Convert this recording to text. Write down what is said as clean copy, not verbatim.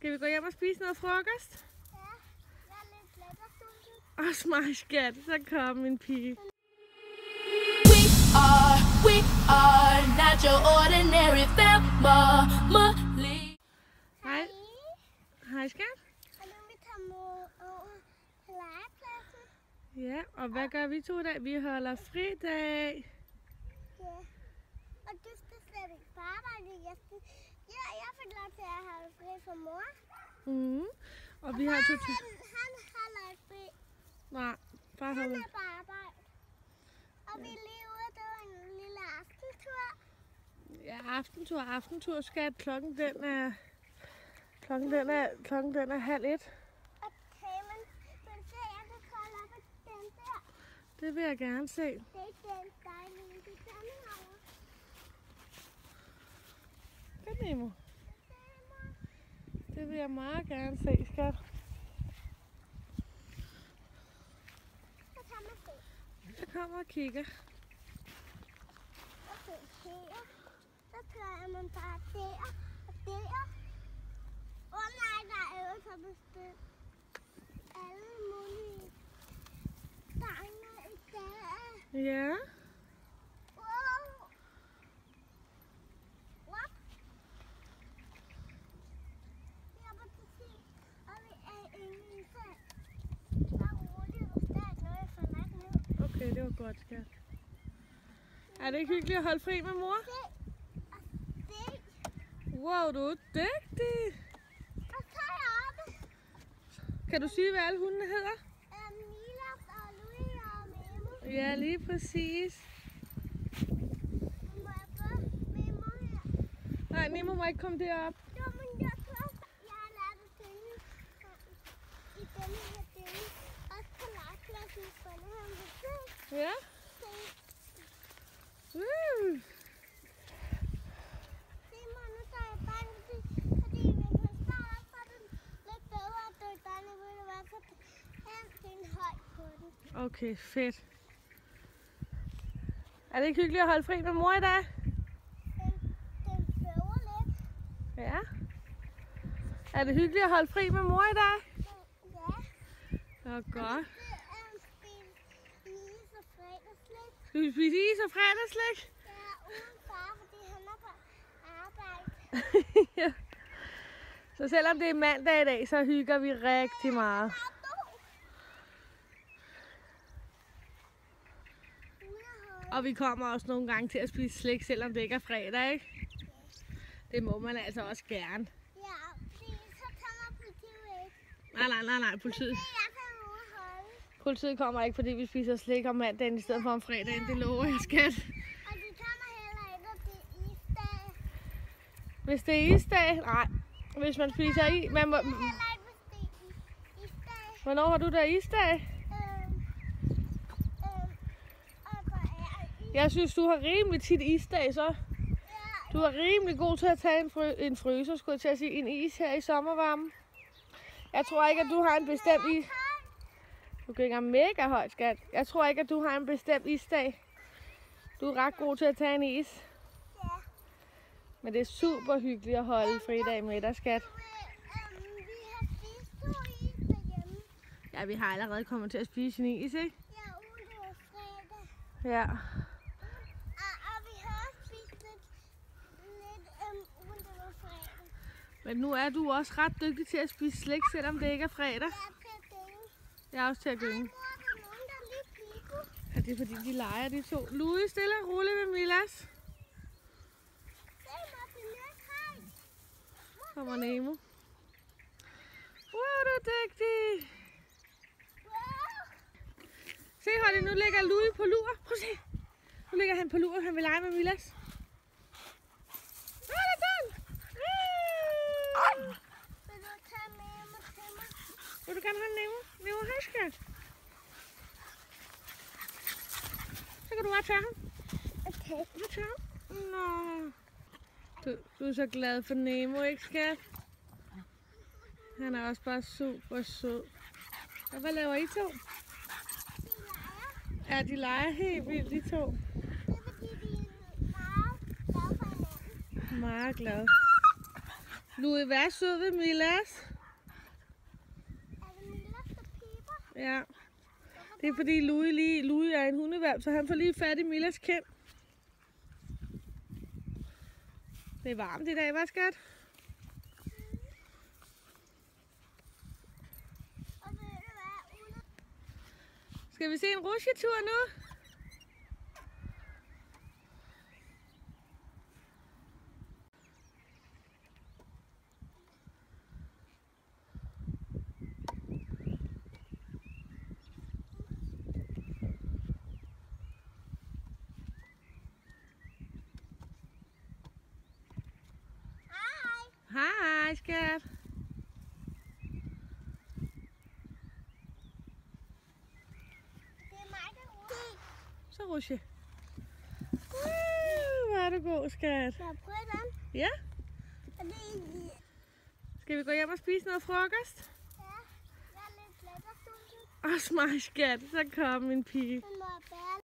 Skal vi gå hjem og spise noget frokost? Ja, jeg er lidt lettersultet. Også mig, skat. Så kom min pige. We are not your ordinary family. Hej. Hej, skat. Og nu vi tager over til legepladsen. Ja, og hvad gør vi to i dag? Vi holder fridag. Ja. Og du skal slet ikke på arbejde. Jeg fik lov til at have fri for mor. Og vi har to til. Han holder ikke fri. Nej, bare Han holder. er på arbejde. Og vi er lige ude, det var en lille aftentur. Ja, aftentur, skat. Klokken den er 12:30. Okay, men se, jeg kan kolde op af den der. Det vil jeg gerne se. Det er ikke den dejlige, det er den herovre. Godt, Nemo. Det vil jeg meget gerne se, skat. Så kan man se. Jeg kommer og kigger. Okay, her. Så drejer man bare der og der. Åh nej, der er jo så bestemt alle mulige danger i dag. Ja. Wow. What? Vi er på til og vi er inde i sag. Bare roligt, hvis der er noget, jeg får lagt ned. Okay, det var godt, skat. Er det ikke hyggeligt at holde fri med mor? Se og se. Wow, du er dygtig. Og så er jeg oppe. Kan du sige, hvad alle hundene hedder? Milas og Louis og Memo. Ja, lige præcis. Må jeg få Memo her? Nej, Nemo må ikke komme derop. Jo, men jeg tror, jeg har lært at synge i denne her dele. Også på legepladsen i Grønnehavn. Ja. Se mig, nu tager jeg bare fordi vi kan starte op for den lidt bedre, at du gerne vil være så en høj på den. Okay, fedt. Er det ikke hyggeligt at holde fri med mor i dag? Den føver lidt. Ja. Er det hyggeligt at holde fri med mor i dag? Ja. Det var godt. Det er is og fredagsslik. Skal vi spise is og fredagslæg? Ja, uden far, fordi han er på arbejde. Ja. Så selvom det er mandag i dag, så hygger vi rigtig meget. Og vi kommer også nogle gange til at spise slik, selvom det ikke er fredag, ikke? Det må man altså også gerne. Ja, fordi så kommer politiet ikke. Nej, politiet. Jeg kan holde. Politiet kommer ikke, fordi vi spiser slik om mandagen i stedet for om fredagen. Det lover jeg, skat. Og de kommer heller ikke, at det er isdag. Hvis det er isdag? Nej. Hvis man spiser i... Man må... Heller ikke, hvis det er isdag. Hvornår har du da isdag? Jeg synes, du har rimelig tit isdag, så. Du er rimelig god til at tage en fryser, skulle jeg til at sige, en is her i sommervarmen. Jeg tror ikke, at du har en bestemt is. Du gænger mega højt, skat. Jeg tror ikke, at du har en bestemt isdag. Du er ret god til at tage en is. Ja. Men det er super hyggeligt at holde fridag med dig, skat. Vi har spist 2 is derhjemme. Ja, vi har allerede kommet til at spise en is, ikke? Ja, uden det var fredag. Ja. Og vi har også spist lidt uden det var fredag. Men nu er du også ret dygtig til at spise slik, selvom det ikke er fredag. Jeg er til at dænge. Jeg er også til at Ej, gynge. mor, der er nogen, der er lidt pico. Ja, det er fordi, de leger, de to. Louis, stille og roligt med Milas. Se mig, det er lidt højt. Kommer Nemo. Wow, du er dygtig. Wow. Se, Holly, nu ligger Louis på lur. Prøv at se. Nu ligger han på lur, han vil lege med Milas. Åh, det er den. Vil du tage Memo til mig? Vil du gerne have Nemo? Nemo, hej, skat. Så kan du bare tage ham. Okay. Du tager ham. Nå. Du er så glad for Nemo, ikke, skat? Han er også bare super sød. Og hvad laver I to? Ja, de leger helt vildt, de to. Det er fordi, de er meget glade for hinanden. Meget glad. Louis, vær sød ved Milas. Er det Milas, der piber? Ja. Det er fordi Louis er en hundevalp, så han får lige fat i Milas kind. Det er varmt i dag, hva' skat? Og ved du hvad, Ulla? Skal vi se en rusjetur nu? Hej, skat. Det er mig, der ruller. Så rusje. Hvor er du god, skat. Skal jeg prøve den? Ja. Er det egentlig... Skal vi gå hjem og spise noget frokost? Ja, jeg er lidt lettersulten. Også mig, skat. Så kom min pige. Den må jeg bære